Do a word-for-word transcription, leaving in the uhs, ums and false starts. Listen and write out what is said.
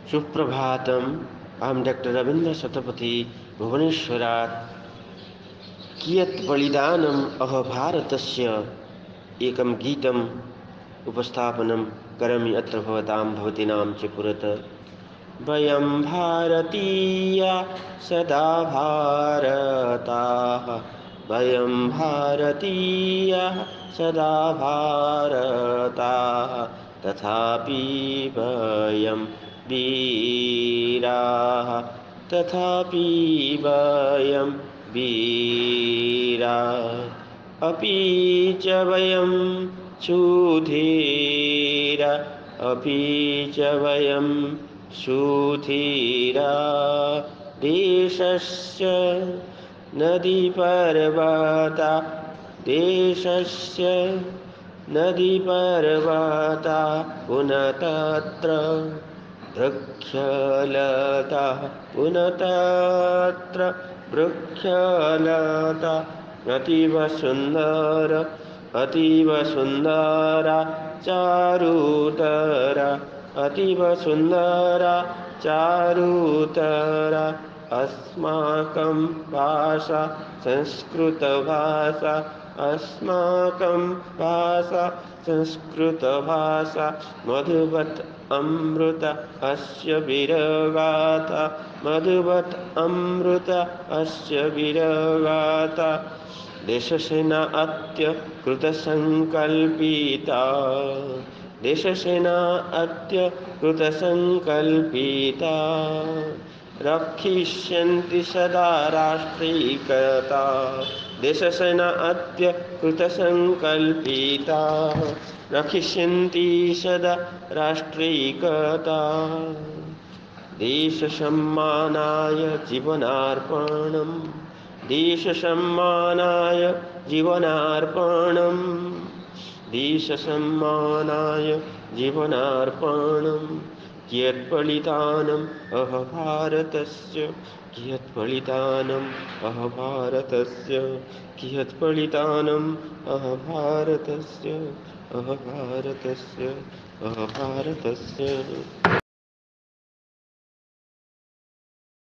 सुप्रभातम्। अहं डॉक्टर रवीन्द्र शतपथी भुवनेश्वरात् कियत् बलिदानम् अहो भारतस्य एकं गीतम् उपस्थापनं करोमि अत्र भवतां भवतीनां च पुरतः। वयं भारतीया सदा भारताः, वयं भारतीया सदा भारताः, तथापि वयं वीराः, तथापि वयं वीराः, अपि च वयं सुधीरा, अपि च वयं सुधीरा। देशस्य नदीपर्वता, देशस्य नदीपर्वता, पुनः तत्र वृक्षलता, पुनः तत्र वृक्षलता। अतीव सुन्दर, अतीव सुन्दरा चारुतरा, अतीव सुन्दरा चारुतरा। अस्माकं भाषा संस्कृतभाषा, अस्माकं भाषा संस्कृतभाषा। मधुवत् अमृत अस्य वीरगाथा, मधुवत् अमृत अस्य वीरगाथा। देशसेना अद्य कृतसङ्कल्पिता, देशसेना अद्य कृतसङ्कल्पिता। रक्षिष्यन्ति सदा राष्ट्रिकता, देशसेना अद्य कृतसङ्कल्पिता। रक्षिष्यन्ति सदा राष्ट्रिकता। देशसम्मानाय जीवनार्पणम्, देशसम्मानाय जीवनार्पणम्, देशसम्मानाय जीवनार्पणम्। कियत् बलिदानम् अहो भारतस्य, कियत् बलिदानम् अहो भारतस्य, कियत् बलिदानम् अहो भारतस्य, अहो भारतस्य, अहो भारतस्य।